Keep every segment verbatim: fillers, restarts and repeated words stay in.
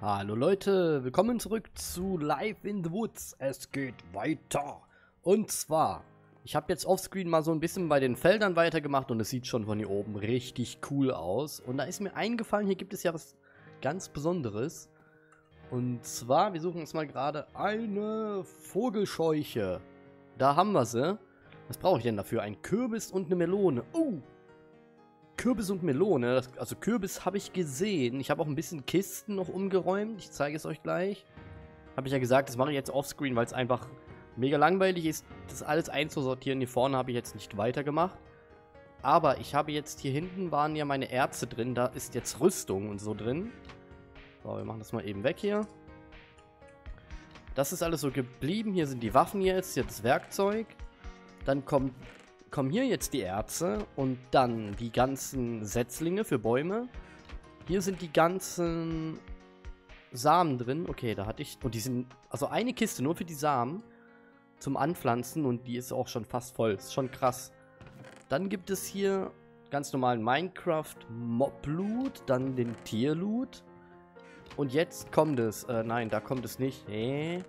Hallo Leute, willkommen zurück zu Live in the Woods. Es geht weiter. Und zwar, ich habe jetzt offscreen mal so ein bisschen bei den Feldern weitergemacht und es sieht schon von hier oben richtig cool aus. Und da ist mir eingefallen, hier gibt es ja was ganz Besonderes. Und zwar, wir suchen uns mal gerade eine Vogelscheuche. Da haben wir sie. Was brauche ich denn dafür? Ein Kürbis und eine Melone. Oh! Kürbis und Melone, das, also Kürbis habe ich gesehen. Ich habe auch ein bisschen Kisten noch umgeräumt. Ich zeige es euch gleich. Habe ich ja gesagt, das mache ich jetzt offscreen, weil es einfach mega langweilig ist, das alles einzusortieren. Hier vorne habe ich jetzt nicht weitergemacht. Aber ich habe jetzt, hier hinten waren ja meine Erze drin. Da ist jetzt Rüstung und so drin. So, wir machen das mal eben weg hier. Das ist alles so geblieben. Hier sind die Waffen jetzt, hier das Werkzeug. Dann kommt... kommen hier jetzt die Erze und dann die ganzen Setzlinge für Bäume. Hier sind die ganzen Samen drin. Okay, da hatte ich... Und die sind... Also eine Kiste nur für die Samen zum Anpflanzen und die ist auch schon fast voll. Ist schon krass. Dann gibt es hier ganz normalen Minecraft Mob-Loot, dann den Tier-Loot. Und jetzt kommt es. Äh, nein, da kommt es nicht. Hä?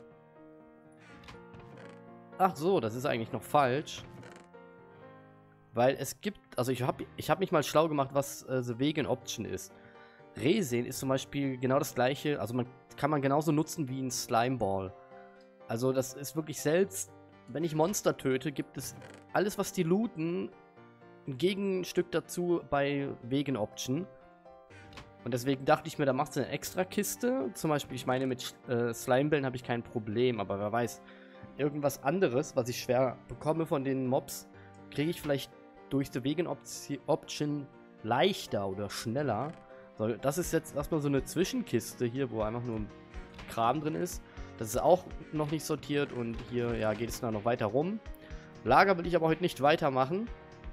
Ach so, das ist eigentlich noch falsch. Weil es gibt, also ich habe ich hab mich mal schlau gemacht, was äh, The Vegan Option ist. Resin ist zum Beispiel genau das gleiche, also man kann man genauso nutzen wie ein Slimeball. Also das ist wirklich selbst, wenn ich Monster töte, gibt es alles, was die looten, ein Gegenstück dazu bei Vegan Option. Und deswegen dachte ich mir, da machst du eine extra Kiste. Zum Beispiel, ich meine, mit äh, Slimeballen habe ich kein Problem, aber wer weiß, irgendwas anderes, was ich schwer bekomme von den Mobs, kriege ich vielleicht durch die Vegan Option leichter oder schneller. So, das ist jetzt erstmal so eine Zwischenkiste hier, wo einfach nur Kram drin ist. Das ist auch noch nicht sortiert und hier ja, geht es dann noch weiter rum. Lager will ich aber heute nicht weitermachen.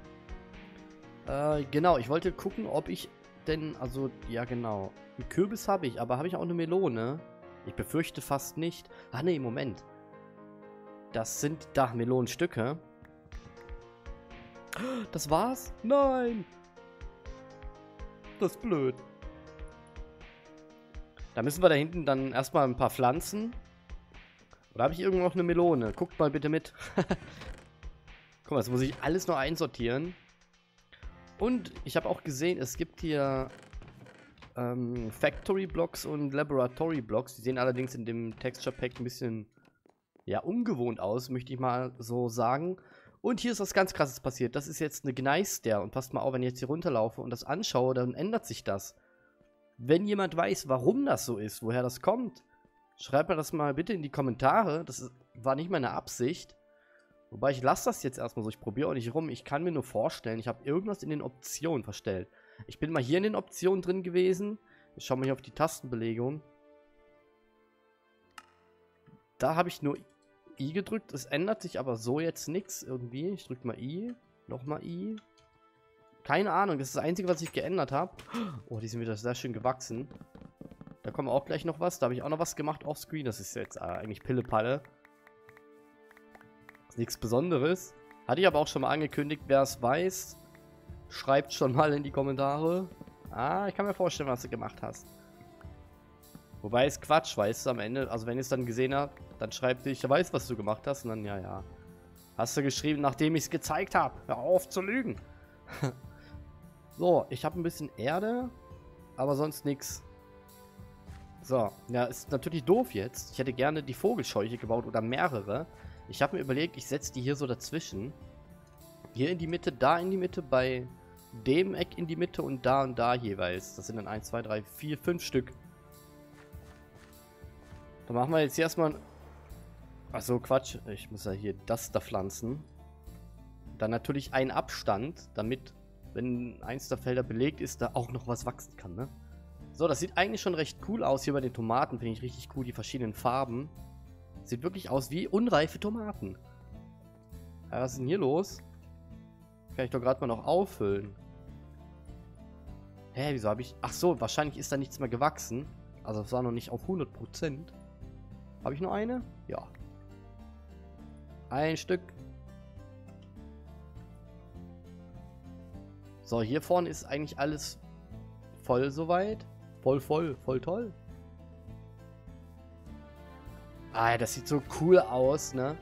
Äh, genau, ich wollte gucken, ob ich denn, also, ja genau, einen Kürbis habe ich, aber habe ich auch eine Melone? Ich befürchte fast nicht. Ah ne, Moment. Das sind da Melonenstücke. Das war's? Nein! Das ist blöd. Da müssen wir da hinten dann erstmal ein paar Pflanzen. Oder habe ich irgendwo noch eine Melone? Guckt mal bitte mit. Guck mal, jetzt muss ich alles noch einsortieren. Und ich habe auch gesehen, es gibt hier ähm, Factory Blocks und Laboratory Blocks. Die sehen allerdings in dem Texture Pack ein bisschen ja, ungewohnt aus, möchte ich mal so sagen. Und hier ist was ganz Krasses passiert. Das ist jetzt eine Gneister. Und passt mal auf, wenn ich jetzt hier runterlaufe und das anschaue, dann ändert sich das. Wenn jemand weiß, warum das so ist, woher das kommt, schreibt mir das mal bitte in die Kommentare. Das ist, war nicht meine Absicht. Wobei, ich lasse das jetzt erstmal so. Ich probiere auch nicht rum. Ich kann mir nur vorstellen, ich habe irgendwas in den Optionen verstellt. Ich bin mal hier in den Optionen drin gewesen. Ich schaue mal hier auf die Tastenbelegung. Da habe ich nur I gedrückt, es ändert sich aber so jetzt nichts irgendwie. Ich drücke mal I, nochmal I. Keine Ahnung, das ist das Einzige, was ich geändert habe. Oh, die sind wieder sehr schön gewachsen. Da kommt auch gleich noch was. Da habe ich auch noch was gemacht offscreen. Das ist jetzt äh, eigentlich Pille-Palle. Ist nichts Besonderes. Hatte ich aber auch schon mal angekündigt. Wer es weiß, schreibt schon mal in die Kommentare. Ah, ich kann mir vorstellen, was du gemacht hast. Wobei es Quatsch, weißt du, am Ende, also wenn ihr es dann gesehen habt, dann schreibt ihr, ich weiß, was du gemacht hast, und dann, ja, ja. Hast du geschrieben, nachdem ich es gezeigt habe. Hör auf zu lügen. So, ich habe ein bisschen Erde, aber sonst nichts. So, ja, ist natürlich doof jetzt. Ich hätte gerne die Vogelscheuche gebaut oder mehrere. Ich habe mir überlegt, ich setze die hier so dazwischen. Hier in die Mitte, da in die Mitte, bei dem Eck in die Mitte und da und da jeweils. Das sind dann eins, zwei, drei, vier, fünf Stück. Dann machen wir jetzt hier erstmal... Achso, Quatsch. Ich muss ja hier das da pflanzen. Dann natürlich einen Abstand, damit, wenn eins der Felder belegt ist, da auch noch was wachsen kann, ne? So, das sieht eigentlich schon recht cool aus. Hier bei den Tomaten finde ich richtig cool, die verschiedenen Farben. Sieht wirklich aus wie unreife Tomaten. Ja, was ist denn hier los? Kann ich doch gerade mal noch auffüllen. Hä, wieso habe ich... Ach so, wahrscheinlich ist da nichts mehr gewachsen. Also es war noch nicht auf hundert Prozent. Habe ich nur eine? Ja. Ein Stück. So, hier vorne ist eigentlich alles voll soweit. Voll, voll, voll toll. Ah, das sieht so cool aus, ne?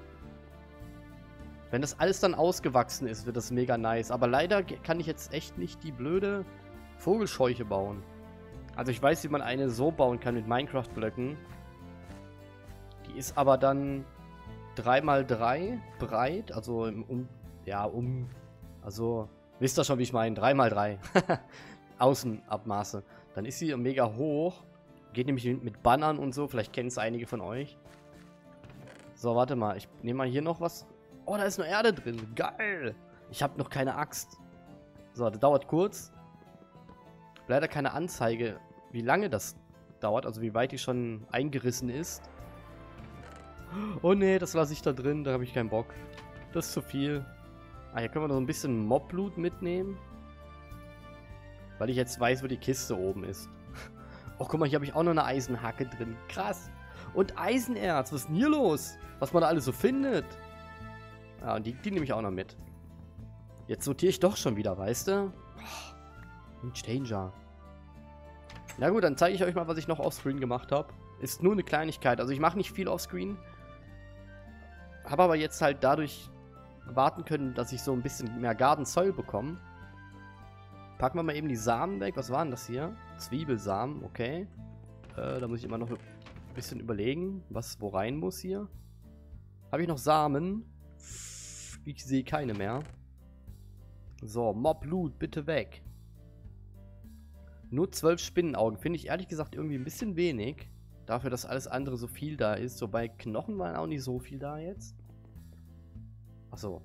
Wenn das alles dann ausgewachsen ist, wird das mega nice. Aber leider kann ich jetzt echt nicht die blöde Vogelscheuche bauen. Also ich weiß, wie man eine so bauen kann mit Minecraft-Blöcken. Die ist aber dann drei mal drei breit. Also im um... Ja, um... Also, wisst ihr schon, wie ich meine? drei mal drei. Außenabmaße. Dann ist sie mega hoch. Geht nämlich mit Bannern und so. Vielleicht kennen es einige von euch. So, warte mal. Ich nehme mal hier noch was. Oh, da ist nur Erde drin. Geil. Ich habe noch keine Axt. So, das dauert kurz. Leider keine Anzeige, wie lange das dauert. Also wie weit die schon eingerissen ist. Oh nee, das lasse ich da drin. Da habe ich keinen Bock. Das ist zu viel. Ah, hier können wir noch ein bisschen Mobblut mitnehmen. Weil ich jetzt weiß, wo die Kiste oben ist. Oh, guck mal, hier habe ich auch noch eine Eisenhacke drin. Krass. Und Eisenerz. Was ist denn hier los? Was man da alles so findet. Ja, und die, die nehme ich auch noch mit. Jetzt sortiere ich doch schon wieder, weißt du? Oh, ein Danger. Na gut, dann zeige ich euch mal, was ich noch offscreen gemacht habe. Ist nur eine Kleinigkeit. Also ich mache nicht viel offscreen. Habe aber jetzt halt dadurch warten können, dass ich so ein bisschen mehr Garden Soil bekomme. Packen wir mal eben die Samen weg. Was waren das hier? Zwiebelsamen, okay. Äh, da muss ich immer noch ein bisschen überlegen, was wo rein muss hier. Habe ich noch Samen? Ich sehe keine mehr. So, Mobblut, bitte weg. Nur zwölf Spinnenaugen. Finde ich ehrlich gesagt irgendwie ein bisschen wenig. Dafür, dass alles andere so viel da ist. Wobei Knochen waren auch nicht so viel da jetzt. Achso.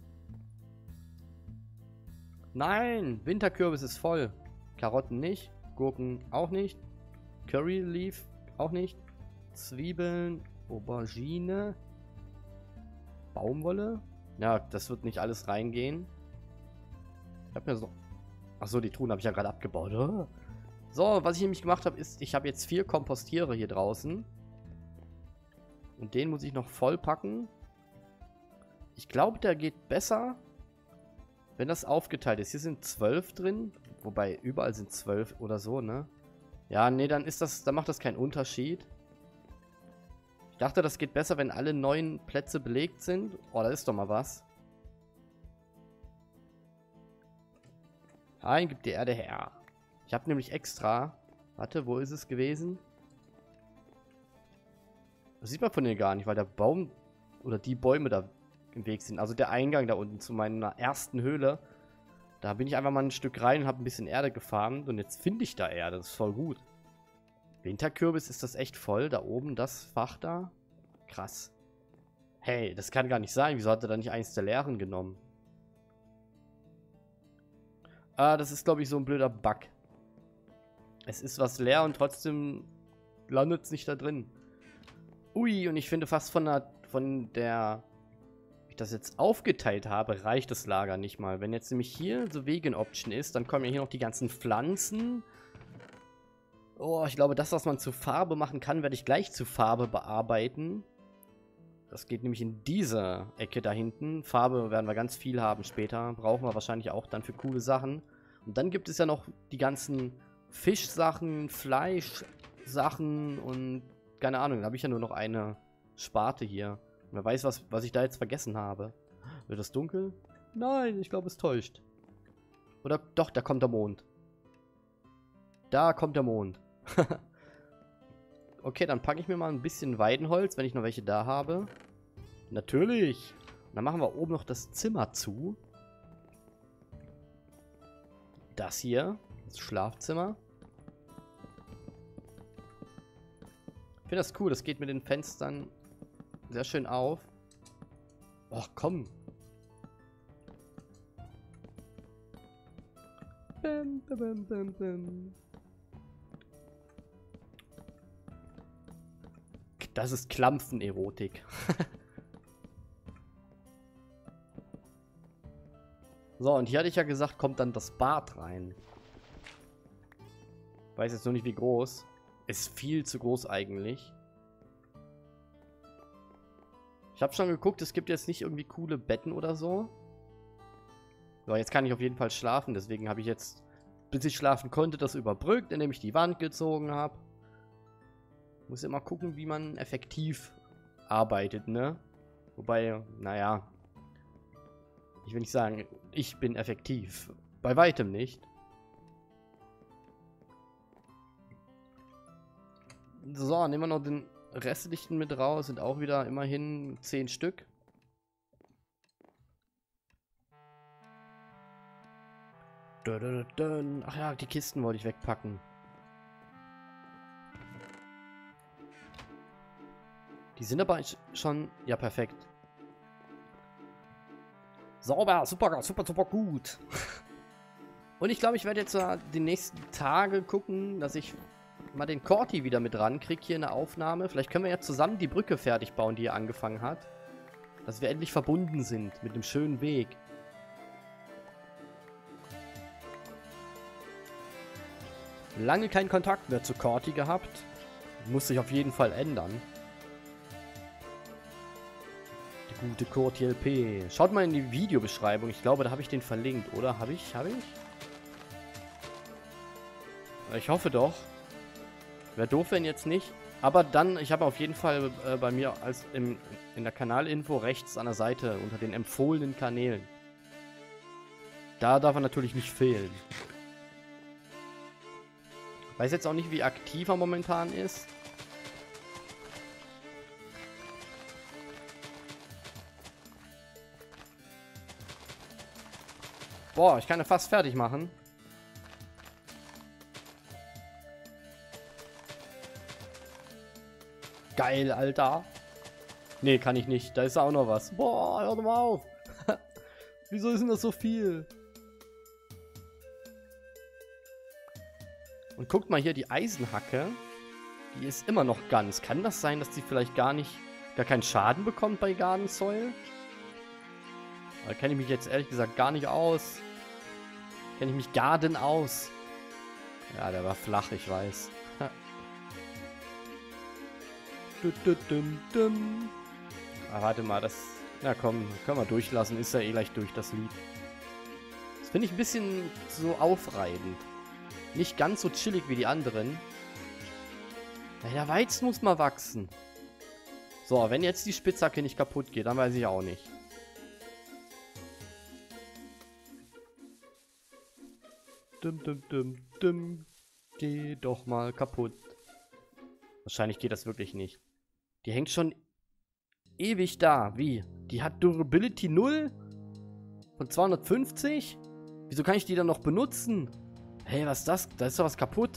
Nein! Winterkürbis ist voll. Karotten nicht. Gurken auch nicht. Curry Leaf auch nicht. Zwiebeln. Aubergine. Baumwolle. Ja, das wird nicht alles reingehen. Ich hab mir so... Achso, die Truhen habe ich ja gerade abgebaut. Oh. So, was ich nämlich gemacht habe, ist, ich habe jetzt vier Kompostiere hier draußen. Und den muss ich noch voll packen. Ich glaube, der geht besser, wenn das aufgeteilt ist. Hier sind zwölf drin. Wobei, überall sind zwölf oder so, ne? Ja, nee, dann ist das, dann macht das keinen Unterschied. Ich dachte, das geht besser, wenn alle neun Plätze belegt sind. Oh, da ist doch mal was. Nein, gib die Erde her. Ich habe nämlich extra... Warte, wo ist es gewesen? Das sieht man von hier gar nicht, weil der Baum oder die Bäume da im Weg sind. Also der Eingang da unten zu meiner ersten Höhle. Da bin ich einfach mal ein Stück rein und habe ein bisschen Erde gefarmt. Und jetzt finde ich da Erde. Das ist voll gut. Winterkürbis, ist das echt voll? Da oben, das Fach da? Krass. Hey, das kann gar nicht sein. Wieso hat er da nicht eins der leeren genommen? Ah, das ist, glaube ich, so ein blöder Bug. Es ist was leer und trotzdem landet es nicht da drin. Ui, und ich finde fast von der, von der, wie ich das jetzt aufgeteilt habe, reicht das Lager nicht mal. Wenn jetzt nämlich hier so Vegan Option ist, dann kommen ja hier noch die ganzen Pflanzen. Oh, ich glaube, das, was man zu Farbe machen kann, werde ich gleich zu Farbe bearbeiten. Das geht nämlich in diese Ecke da hinten. Farbe werden wir ganz viel haben später. Brauchen wir wahrscheinlich auch dann für coole Sachen. Und dann gibt es ja noch die ganzen Fischsachen, Fleischsachen und keine Ahnung. Da habe ich ja nur noch eine Sparte hier. Und wer weiß, was, was ich da jetzt vergessen habe. Wird das dunkel? Nein, ich glaube, es täuscht. Oder doch, da kommt der Mond. Da kommt der Mond. Okay, dann packe ich mir mal ein bisschen Weidenholz, wenn ich noch welche da habe. Natürlich. Und dann machen wir oben noch das Zimmer zu. Das hier, das Schlafzimmer. Ich finde das cool, das geht mit den Fenstern sehr schön auf. Och, komm. Bam, bam, bam, bam. Das ist Klampfen-Erotik. So, und hier hatte ich ja gesagt, kommt dann das Bad rein. Weiß jetzt nur nicht, wie groß. Ist viel zu groß eigentlich. Ich habe schon geguckt, es gibt jetzt nicht irgendwie coole Betten oder so. So, jetzt kann ich auf jeden Fall schlafen. Deswegen habe ich jetzt, bis ich schlafen konnte, das überbrückt, indem ich die Wand gezogen habe. Muss immer gucken, wie man effektiv arbeitet, ne? Wobei, naja. Ich will nicht sagen, ich bin effektiv. Bei weitem nicht. So, nehmen wir noch den restlichen mit raus. Sind auch wieder immerhin zehn Stück. Ach ja, die Kisten wollte ich wegpacken. Die sind aber schon... Ja, perfekt. Sauber, super, super, super gut. Und ich glaube, ich werde jetzt uh, die nächsten Tage gucken, dass ich mal den Corti wieder mit ran kriege hier in der Aufnahme. Vielleicht können wir ja zusammen die Brücke fertig bauen, die er angefangen hat. Dass wir endlich verbunden sind mit dem schönen Weg. Lange keinen Kontakt mehr zu Corti gehabt. Muss sich auf jeden Fall ändern. Die gute Corti L P. Schaut mal in die Videobeschreibung. Ich glaube, da habe ich den verlinkt, oder? Habe ich? Habe ich? Ich hoffe doch. Wäre doof, wenn jetzt nicht. Aber dann, ich habe auf jeden Fall äh, bei mir als im, in der Kanalinfo rechts an der Seite unter den empfohlenen Kanälen. Da darf er natürlich nicht fehlen. Weiß jetzt auch nicht, wie aktiv er momentan ist. Boah, ich kann ihn fast fertig machen. Geil, Alter. Nee, kann ich nicht. Da ist auch noch was. Boah, hör doch mal auf. Wieso ist denn das so viel? Und guckt mal hier, die Eisenhacke. Die ist immer noch ganz. Kann das sein, dass die vielleicht gar nicht, gar keinen Schaden bekommt bei Garden Soil? Da kenne ich mich jetzt ehrlich gesagt gar nicht aus. Kenne ich mich gar denn aus. Ja, der war flach, ich weiß. Ah, warte mal, das... Na komm, können wir durchlassen. Ist ja eh gleich durch, das Lied. Das finde ich ein bisschen so aufreibend. Nicht ganz so chillig wie die anderen. Ja, der Weizen muss mal wachsen. So, wenn jetzt die Spitzhacke nicht kaputt geht, dann weiß ich auch nicht. Dum, dum, dum, dum. Geh doch mal kaputt. Wahrscheinlich geht das wirklich nicht. Die hängt schon ewig da. Wie? Die hat Durability null? Von zweihundertfünfzig? Wieso kann ich die dann noch benutzen? Hey, was ist das? Da ist doch was kaputt.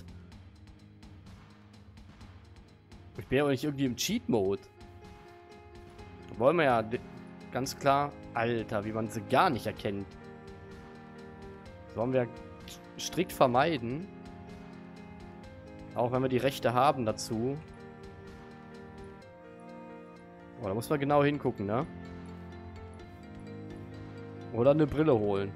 Ich bin ja auch nicht irgendwie im Cheat-Mode. Wollen wir ja ganz klar... Alter, wie man sie gar nicht erkennt. Sollen wir strikt vermeiden. Auch wenn wir die Rechte haben dazu. Oh, da muss man genau hingucken, ne? Oder eine Brille holen.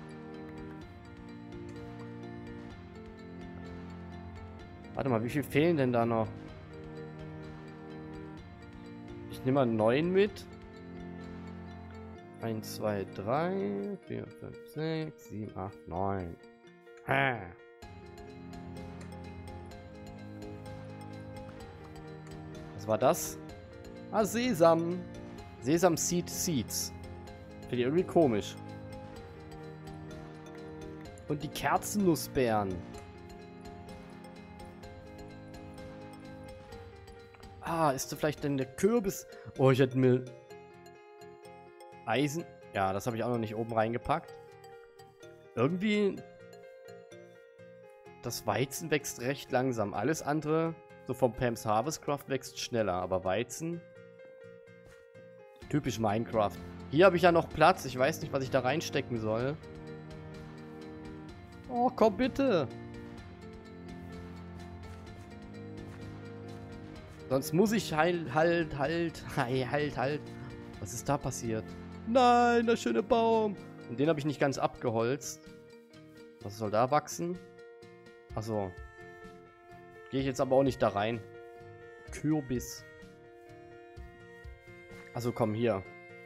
Warte mal, wie viel fehlen denn da noch? Ich nehme mal neun mit. eins, zwei, drei, vier, fünf, sechs, sieben, acht, neun. Ha. Was war das? Ah, Sesam. Sesam Seed Seeds. Finde ich irgendwie komisch. Und die Kerzennussbeeren. Ah, ist da vielleicht denn der Kürbis? Oh, ich hätte mir... Eisen... Ja, das habe ich auch noch nicht oben reingepackt. Irgendwie... Das Weizen wächst recht langsam. Alles andere, so vom Pam's Harvestcraft, wächst schneller. Aber Weizen... Typisch Minecraft. Hier habe ich ja noch Platz. Ich weiß nicht, was ich da reinstecken soll. Oh, komm bitte. Sonst muss ich halt, halt, halt, halt, halt, halt. Was ist da passiert? Nein, der schöne Baum. Und den habe ich nicht ganz abgeholzt. Was soll da wachsen? Achso. Gehe ich jetzt aber auch nicht da rein. Kürbis. Also komm, hier.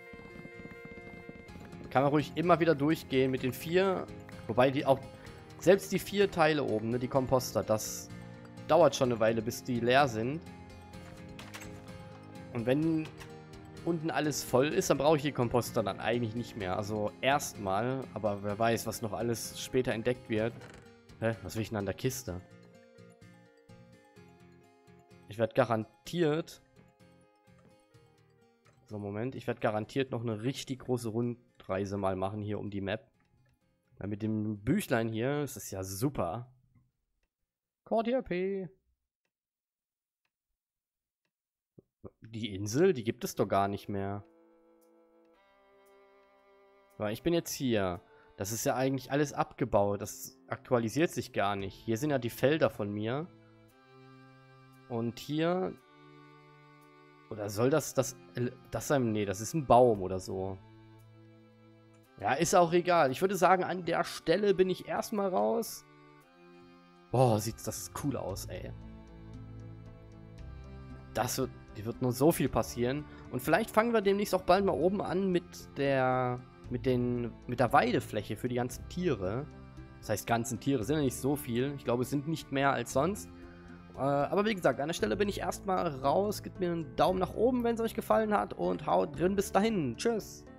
Kann man ruhig immer wieder durchgehen mit den vier. Wobei die auch... Selbst die vier Teile oben, ne, die Komposter, das dauert schon eine Weile, bis die leer sind. Und wenn unten alles voll ist, dann brauche ich die Komposter dann eigentlich nicht mehr. Also erstmal, aber wer weiß, was noch alles später entdeckt wird. Hä? Was will ich denn an der Kiste? Ich werde garantiert... So, Moment. Ich werde garantiert noch eine richtig große Rundreise mal machen hier um die Map. Weil mit dem Büchlein hier ist es ja super. Cordia P. Die Insel, die gibt es doch gar nicht mehr. Weil ich bin jetzt hier. Das ist ja eigentlich alles abgebaut. Das aktualisiert sich gar nicht. Hier sind ja die Felder von mir. Und hier... Oder soll das das... Das sein? Nee, das ist ein Baum oder so. Ja, ist auch egal. Ich würde sagen, an der Stelle bin ich erstmal raus. Boah, sieht das cool aus, ey. Das wird... wird nur so viel passieren. Und vielleicht fangen wir demnächst auch bald mal oben an mit der... Mit den... Mit der Weidefläche für die ganzen Tiere. Das heißt, ganzen Tiere sind ja nicht so viel. Ich glaube, es sind nicht mehr als sonst. Äh, aber wie gesagt, an der Stelle bin ich erstmal raus. Gebt mir einen Daumen nach oben, wenn es euch gefallen hat. Und haut drin bis dahin. Tschüss.